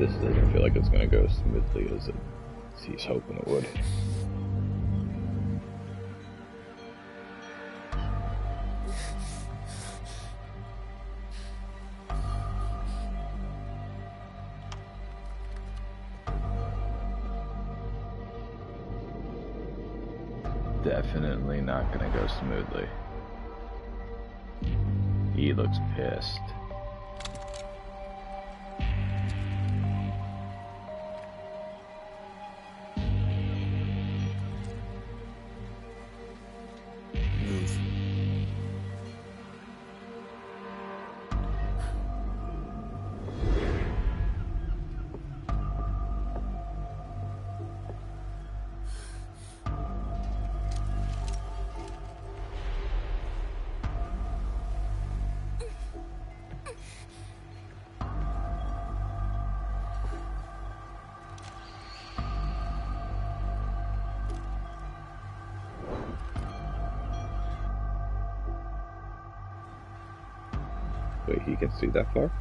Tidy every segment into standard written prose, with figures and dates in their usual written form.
This doesn't feel like it's gonna go smoothly as he's hoping it would. Definitely not gonna go smoothly. He looks pissed. Move. Wait, he can see that far?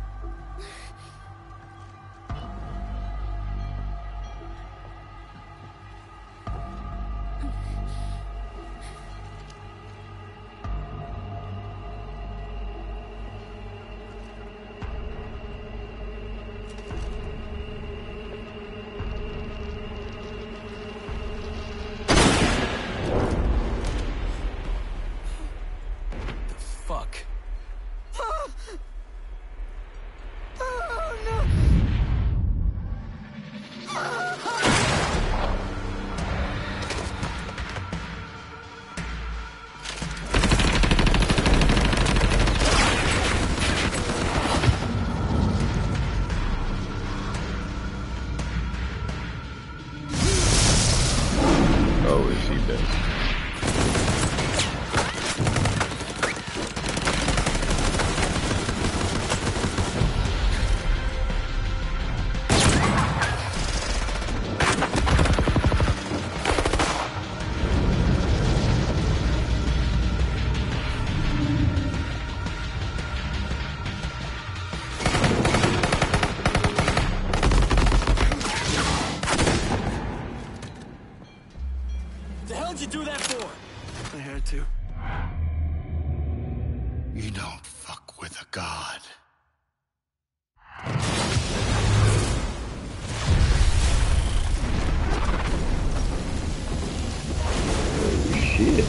You don't fuck with a god. Oh shit.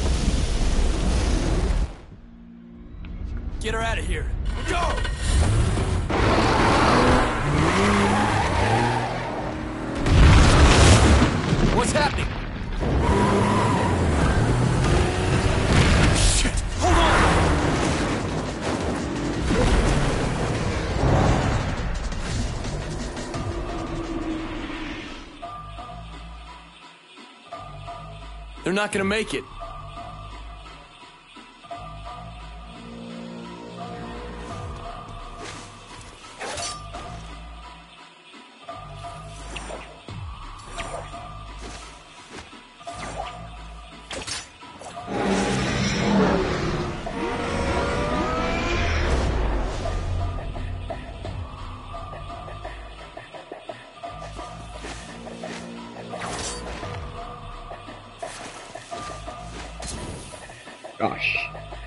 Get her out of here. Go! What's happening? Shit! Hold on! They're not gonna make it. Gosh.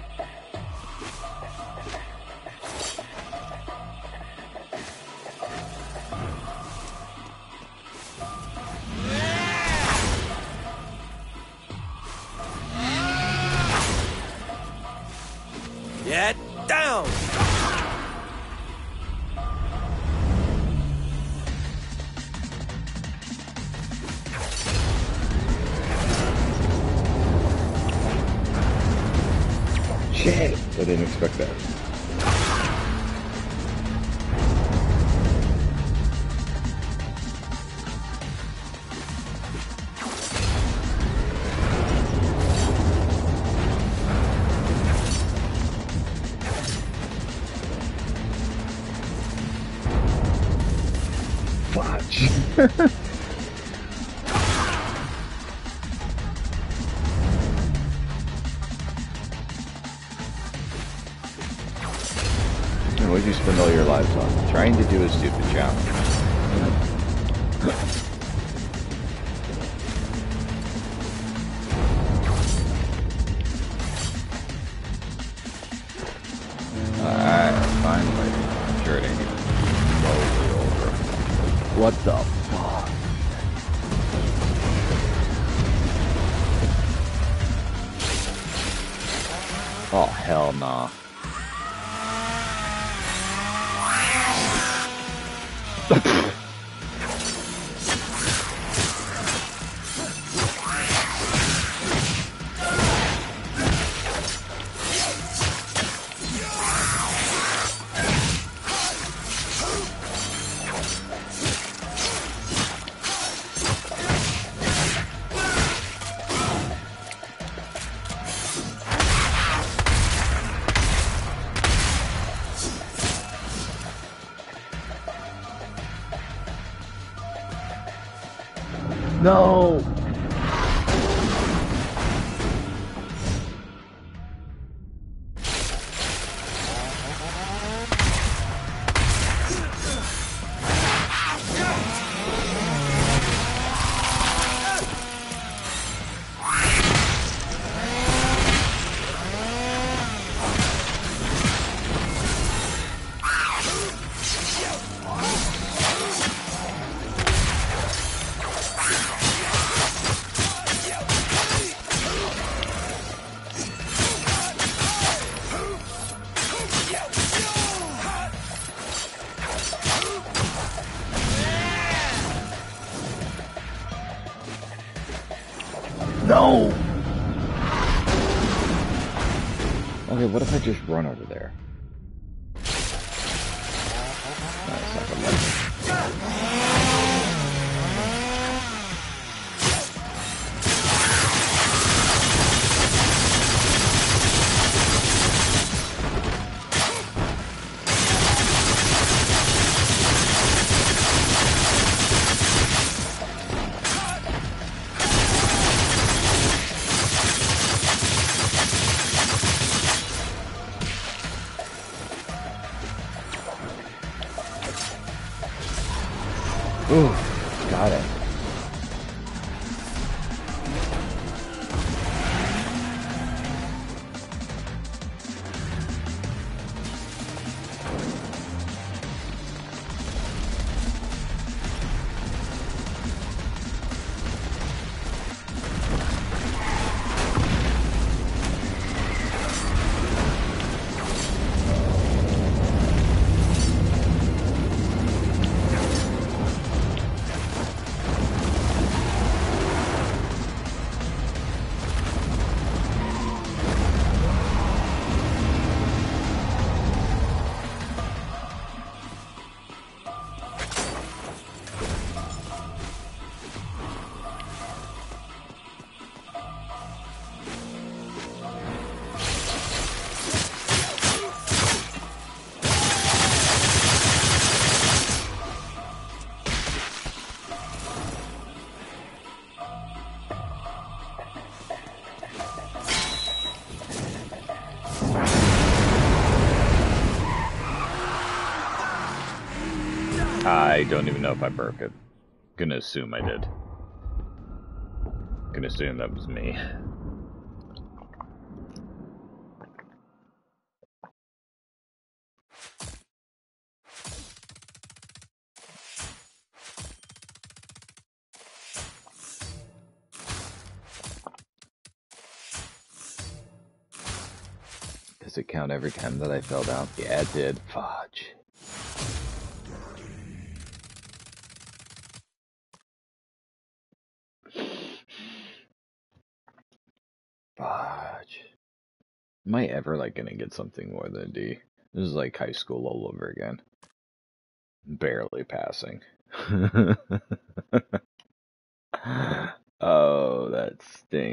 Get down! Shit! I didn't expect that. Fudge! What did you spend all your lives on? Trying to do a stupid challenge. Alright, finally. I'm sure it ain't even slowly over. What the fuck? Oh, hell nah. No! No! Okay, what if I just run over there? That's not gonna let Ooh, got it. I don't even know if I broke it. Gonna assume I did. Gonna assume that was me. Does it count every time that I fell down? Yeah, it did. Fudge. Fudge. Am I ever, like, gonna get something more than a D? This is like high school all over again. Barely passing. Oh, that stinks.